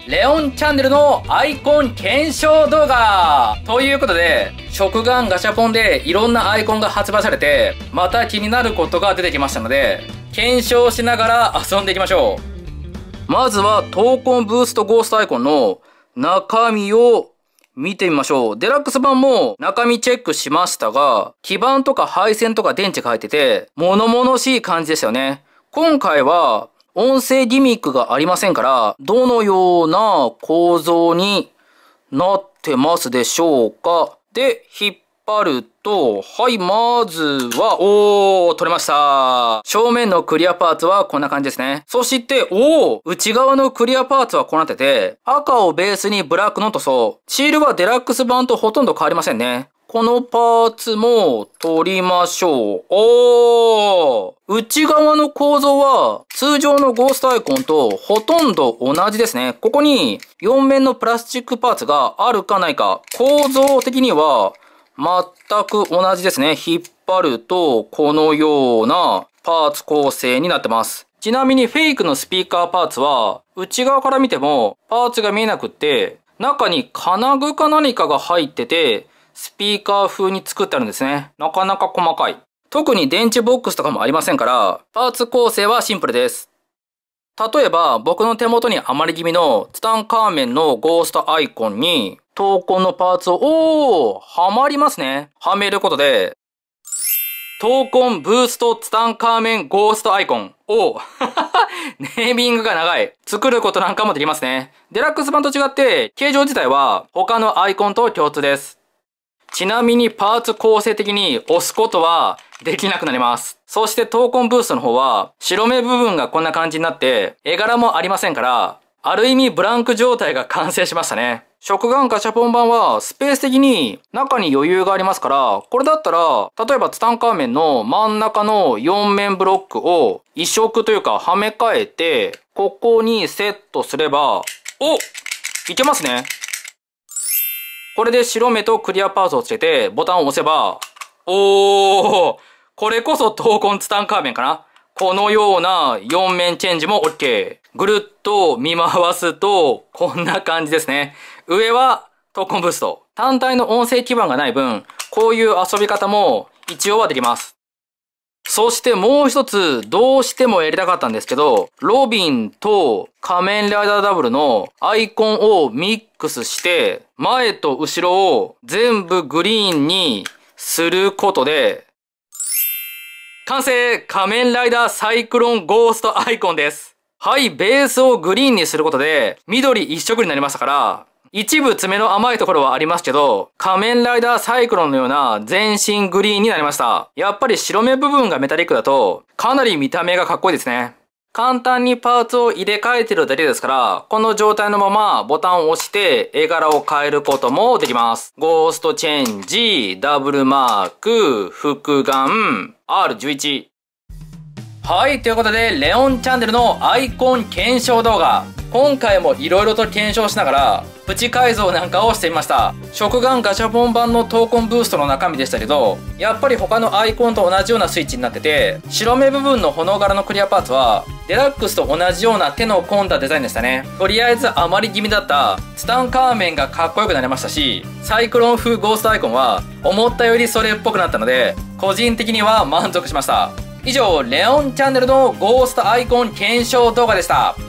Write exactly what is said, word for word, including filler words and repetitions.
レオンチャンネルのアイコン検証動画ということで、食玩ガシャポンでいろんなアイコンが発売されて、また気になることが出てきましたので、検証しながら遊んでいきましょう。まずは闘魂ブーストゴーストアイコンの中身を見てみましょう。デラックス版も中身チェックしましたが、基板とか配線とか電池が入ってて、物々しい感じでしたよね。今回は音声ギミックがありませんから、どのような構造になってますでしょうか。で、引っ張ると、はい、まずは、おー、取れました。正面のクリアパーツはこんな感じですね。そして、おー、内側のクリアパーツはこうなってて、赤をベースにブラックの塗装。シールはデラックス版とほとんど変わりませんね。このパーツも取りましょう。おー！内側の構造は通常のゴーストアイコンとほとんど同じですね。ここによん面のプラスチックパーツがあるかないか。構造的には全く同じですね。引っ張るとこのようなパーツ構成になってます。ちなみにフェイクのスピーカーパーツは内側から見てもパーツが見えなくって、中に金具か何かが入ってて、スピーカー風に作ってあるんですね。なかなか細かい。特に電池ボックスとかもありませんから、パーツ構成はシンプルです。例えば、僕の手元に余り気味のツタンカーメンのゴーストアイコンに、闘魂のパーツを、おー、はまりますね。はめることで、闘魂ブーストツタンカーメンゴーストアイコン。おーネーミングが長い。作ることなんかもできますね。デラックス版と違って、形状自体は他のアイコンと共通です。ちなみにパーツ構成的に押すことはできなくなります。そして闘魂ブーストの方は白目部分がこんな感じになって絵柄もありませんから、ある意味ブランク状態が完成しましたね。食玩ガシャポン版はスペース的に中に余裕がありますから、これだったら例えばツタンカーメンの真ん中のよん面ブロックを移植というかはめ替えて、ここにセットすれば、お！いけますね。これで白目とクリアパーツをつけてボタンを押せば、おー、これこそ闘魂ツタンカーメンかな。このようなよん面チェンジも OK。ぐるっと見回すと、こんな感じですね。上は闘魂ブースト。単体の音声基板がない分、こういう遊び方も一応はできます。そしてもう一つどうしてもやりたかったんですけど、ロビンと仮面ライダーダブルのアイコンをミックスして、前と後ろを全部グリーンにすることで、完成！仮面ライダーサイクロンゴーストアイコンです。はい、ベースをグリーンにすることで、緑一色になりましたから、一部爪の甘いところはありますけど、仮面ライダーサイクロンのような全身グリーンになりました。やっぱり白目部分がメタリックだと、かなり見た目がかっこいいですね。簡単にパーツを入れ替えてるだけですから、この状態のままボタンを押して絵柄を変えることもできます。ゴーストチェンジ、ダブルマーク、複眼、アールじゅういち。はい、ということで、レオンチャンネルのアイコン検証動画。今回も色々と検証しながら、プチ改造なんかをしてみました。食玩ガシャポン版の闘魂ブーストの中身でしたけど、やっぱり他のアイコンと同じようなスイッチになってて、白目部分の炎柄のクリアパーツは、デラックスと同じような手の込んだデザインでしたね。とりあえず余り気味だったツタンカーメンがかっこよくなりましたし、サイクロン風ゴーストアイコンは思ったよりそれっぽくなったので、個人的には満足しました。以上、レオンチャンネルのゴーストアイコン検証動画でした。